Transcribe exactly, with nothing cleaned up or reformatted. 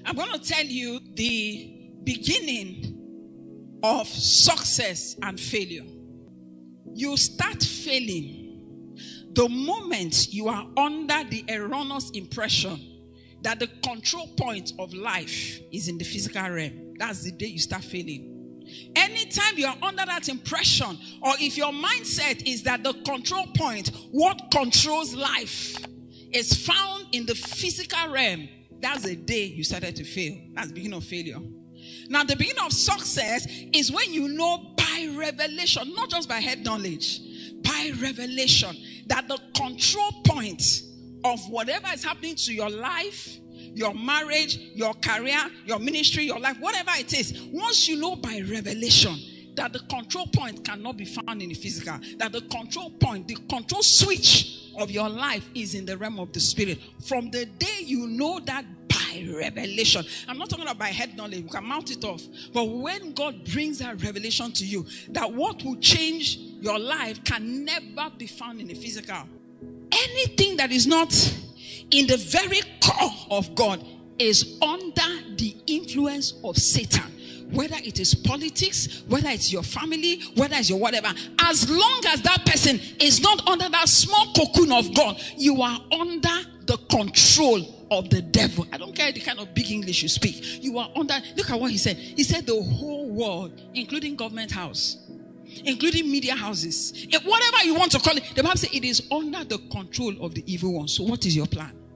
I'm going to tell you the beginning of success and failure. You start failing the moment you are under the erroneous impression that the control point of life is in the physical realm. That's the day you start failing. Anytime you are under that impression, or if your mindset is that the control point, what controls life, is found in the physical realm, that's the day you started to fail. That's the beginning of failure. Now, the beginning of success is when you know by revelation, not just by head knowledge, by revelation, that the control point of whatever is happening to your life, your marriage, your career, your ministry, your life, whatever it is, once you know by revelation that the control point cannot be found in the physical, that the control point, the control switch of your life is in the realm of the spirit. From the day you know that by revelation, I'm not talking about by head knowledge, you can mount it off, but when God brings that revelation to you, that what will change your life can never be found in the physical. Anything that is not in the very core of God is under the influence of Satan. Whether it is politics, whether it's your family, whether it's your whatever. As long as that person is not under that small cocoon of God, you are under the control of the devil. I don't care the kind of big English you speak. You are under, look at what he said. He said the whole world, including government house, including media houses, whatever you want to call it, the Bible says it is under the control of the evil one. So what is your plan?